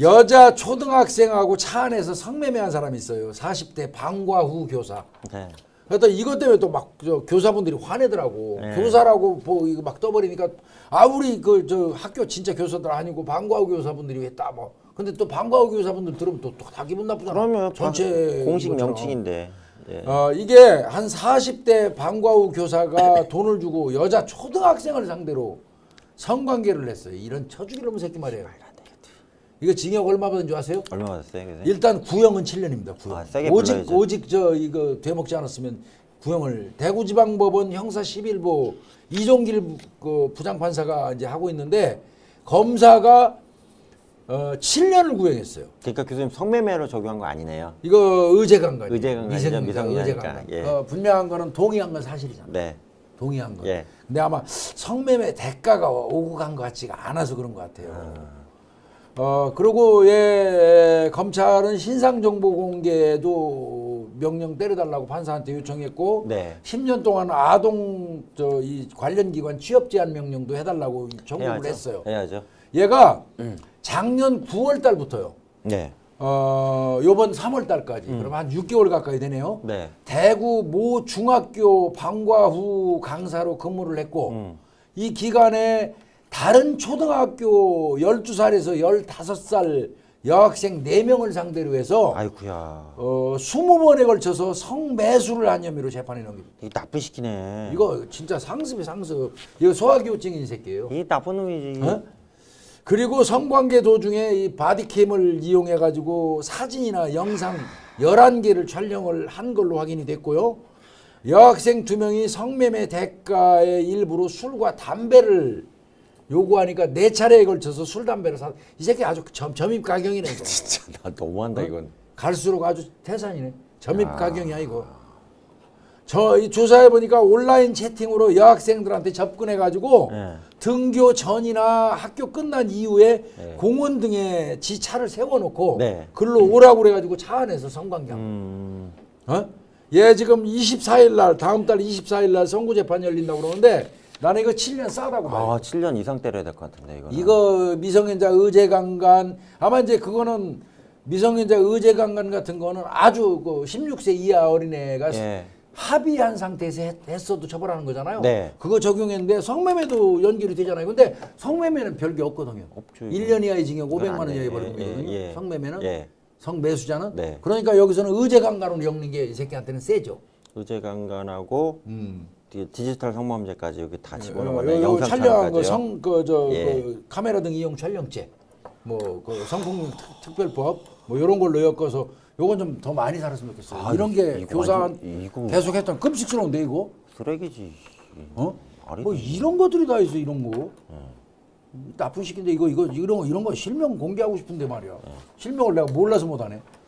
여자 초등학생하고 차 안에서 성매매한 사람이 있어요. 40대 방과후 교사. 네. 그래서 이것 때문에 또 막 교사분들이 화내더라고. 네. 교사라고 뭐 이거 막 떠버리니까 아 우리 그 저 학교 진짜 교사들 아니고 방과후 교사분들이 왜 따 뭐. 근데 또 방과후 교사분들 들으면 또 다 기분 나쁘잖아. 그러면 전체 공식 이것처럼. 명칭인데. 예. 이게 한 40대 방과후 교사가 돈을 주고 여자 초등학생을 상대로 성관계를 했어요. 이런 처죽이놈의 새끼 말이에요. 이거 징역 얼마 받은 줄 아세요? 얼마 받았어요? 그래서? 일단 구형은 7년입니다. 구형. 아, 세게 오직 불러야죠. 오직 저 이거 되먹지 않았으면 구형을 대구지방법원 형사 11부 이종길 그 부장판사가 이제 하고 있는데 검사가 7년을 구형했어요. 그러니까 교수님 성매매로 적용한 거 아니네요. 이거 의제강간. 의제강간이죠. 미성년자니까. 예. 분명한 거는 동의한 건 사실이잖아. 네. 동의한 거. 예. 근데 아마 성매매 대가가 오고 간 것 같지가 않아서 그런 것 같아요. 그리고 검찰은 신상 정보 공개도 명령 때려달라고 판사한테 요청했고 네. 10년 동안 아동 이 관련 기관 취업 제한 명령도 해달라고 청구를 했어요. 해야죠. 얘가 작년 9월 달부터요. 네. 요번 3월 달까지 그럼 한 6개월 가까이 되네요. 네. 대구 모 중학교 방과후 강사로 근무를 했고 이 기간에 다른 초등학교 12살에서 15살 여학생 4명을 상대로 해서 아이쿠야. 20번에 걸쳐서 성매수를 한 혐의로 재판에 넘깁니다. 이게 나쁜 시키네. 이거 진짜 상습이 상습. 이거 소아교육증인 새끼예요. 이 나쁜 놈이지. 어? 그리고 성관계 도중에 이 바디캠을 이용해 가지고 사진이나 영상 11개를 촬영을 한 걸로 확인이 됐고요. 여학생 2명이 성매매 대가의 일부로 술과 담배를 요구하니까 4차례에 걸쳐서 술 담배를 사. 이 새끼 아주 점입 가경이네 이거. 진짜 나 너무한다 이건. 갈수록 아주 태산이네. 점입 가경이야 이거. 이 조사해 보니까 온라인 채팅으로 여학생들한테 접근해 가지고 네. 등교 전이나 학교 끝난 이후에 네. 공원 등에 지 차를 세워놓고 네. 글로 오라고 그래가지고 차 안에서 성관계. 얘 지금 24일 날 다음 달 24일 날 선고 재판 열린다고 그러는데 나는 이거 7년 싸다고 봐요. 7년 이상 때려야 될 것 같은데 이거. 이거 미성년자 의제강간 아마 이제 그거는 미성년자 의제강간 같은 거는 아주 그 16세 이하 어린애가 예. 합의한 상태에서 했어도 처벌하는 거잖아요. 네. 그거 적용했는데 성매매도 연결이 되잖아요. 근데 성매매는 별게 없거든요. 없죠, 1년 이하의 징역 그건 500만 원 안 이하의 돼. 벌금이거든요. 예. 성매매는 예. 성매수자는 네. 그러니까 여기서는 의제강간으로 엮는 게 이 새끼한테는 세죠. 의제강간하고 디지털 성범죄까지 여기 다 집어넣어요. 요 영상 촬영한 거 촬영까지요. 예. 그 카메라 등 이용 촬영죄, 뭐 그 성폭력 특별법 뭐 이런 걸로 엮어서 요건 좀 더 많이 살았으면 좋겠어요. 이런 게 이거 교사한 이거 계속했던 끔찍스러운데 이거. 쓰레기지. 뭐 이런 것들이 다 있어 이런 거. 나쁜 시기인데 이런 거 실명 공개하고 싶은데 말이야. 실명을 내가 몰라서 못하네.